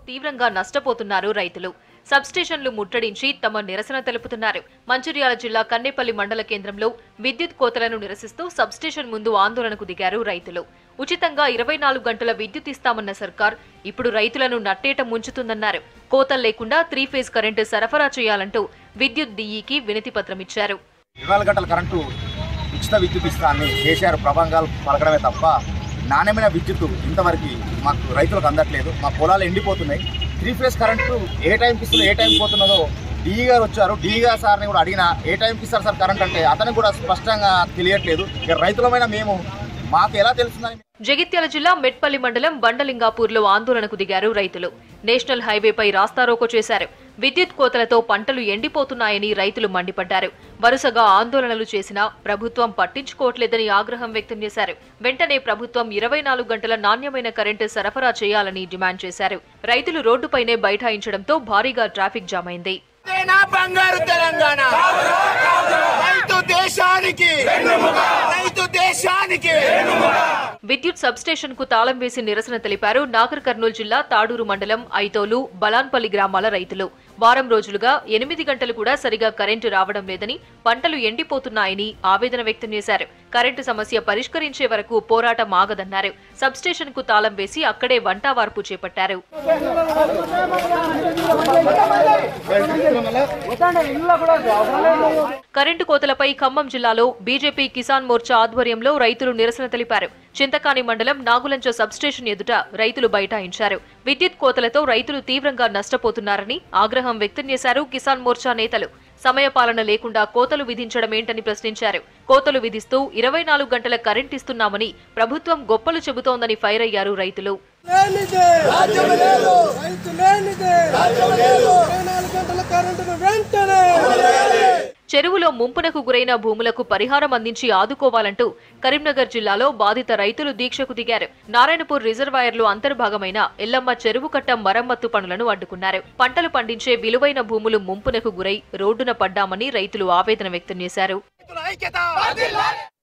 తీవ్రంగా నష్టపోతున్నారు రైతులు. సబ్స్టేషన్లు ముట్టడించి తమ నిరసన తెలుపుతున్నారు. మంచిర్యాల జిల్లా కన్నేపల్లి మండల కేంద్రంలో విద్యుత్ కోతలను నిరసిస్తూ సబ్స్టేషన్ ముందు ఆందోళనకు దిగారు రైతులు. ఉచితంగా 24 గంటల విద్యుత్ ఇస్తామన్న సర్కార్ ఇప్పుడు రైతులను నట్టేట ముంచుతుందన్నారు. కోతలు లేకుండా 3 ఫేజ్ కరెంటు సరఫరా చేయాలంటూ విద్యుత్ డీఈకి వినతి పత్రం ఇచ్చారు. 24 గంటల కరెంటు ఉచిత విద్యుత్ ఇస్తాన్ని కేసీఆర్ ప్రబంగాలు పలకడమే తప్ప నాణ్యమైన విద్యుత్ ఇంతవరకు మాకు రైతులకు అందట్లేదు. మా పొలాలు ఎండిపోతున్నాయి. 3 ఫేజ్ కరెంటు ఏ టైంకి ఇస్తుందో ఏ టైంకి పోతున్నదో డీఈ గారు వచ్చారు. డీఈ గారు సార్ని కూడా అడిగినా ఏ టైంకి ఇస్తారు సార్ కరెంట్ అంటే అతనికి కూడా స్పష్టంగా తెలియట్లేదు. రైతులమైన మేము మాకు ఎలా తెలుస్తుందని. జగిత్యాల జిల్లా మెట్పల్లి మండలం బండలింగాపూర్లో ఆందోళనకు దిగారు రైతులు. నేషనల్ హైవేపై రాస్తారోకో చేశారు. విద్యుత్ కోతలతో పంటలు ఎండిపోతున్నాయని రైతులు మండిపడ్డారు. వరుసగా ఆందోళనలు చేసినా ప్రభుత్వం పట్టించుకోవట్లేదని ఆగ్రహం వ్యక్తం చేశారు. వెంటనే ప్రభుత్వం 24 గంటల నాణ్యమైన కరెంటు సరఫరా చేయాలని డిమాండ్ చేశారు. రైతులు రోడ్డుపైనే బైఠాయించడంతో భారీగా ట్రాఫిక్ జామ్ అయింది. బంగారు తెలంగాణ రైతు దేశానికి విద్యుత్ సబ్స్టేషన్ కు తాళం వేసి నిరసన తెలిపారు నాగర్ కర్నూలు జిల్లా తాడూరు మండలం ఐతోలు బలాన్పల్లి గ్రామాల రైతులు. వారం రోజులుగా 8 గంటలు కూడా సరిగా కరెంటు రావడం లేదని, పంటలు ఎండిపోతున్నాయని ఆవేదన వ్యక్తం చేశారు. కరెంటు సమస్య పరిష్కరించే వరకు పోరాటం ఆగదన్నారు. సబ్స్టేషన్ కు తాళం వేసి అక్కడే వంటావార్పు చేపట్టారు. కరెంటు కోతలపై ఖమ్మం జిల్లాలో బీజేపీ కిసాన్ మోర్చా ఆధ్వర్యంలో రైతులు నిరసన తెలిపారు. చింతకాని మండలం నాగులంచ సబ్స్టేషన్ ఎదుట రైతులు బైఠాయించారు. విద్యుత్ కోతలతో రైతులు తీవ్రంగా నష్టపోతున్నారని ఆగ్రహం వ్యక్తం చేశారు కిసాన్ మోర్చా నేతలు. సమయపాలన లేకుండా కోతలు విధించడమేంటని ప్రశ్నించారు. కోతలు విధిస్తూ 24 గంటల కరెంట్ ఇస్తున్నామని ప్రభుత్వం గొప్పలు చెబుతోందని ఫైర్ అయ్యారు రైతులు. చెరువులో ముంపునకు గురైన భూములకు పరిహారం అందించి ఆదుకోవాలంటూ కరీంనగర్ జిల్లాలో బాధిత రైతులు దీక్షకు దిగారు. నారాయణపూర్ రిజర్వాయర్లో అంతర్భాగమైన ఎల్లమ్మ చెరువు కట్ట మరమ్మత్తు పనులను అడ్డుకున్నారు. పంటలు పండించే విలువైన భూములు ముంపునకు గురై రోడ్డున పడ్డామని రైతులు ఆవేదన వ్యక్తం చేశారు.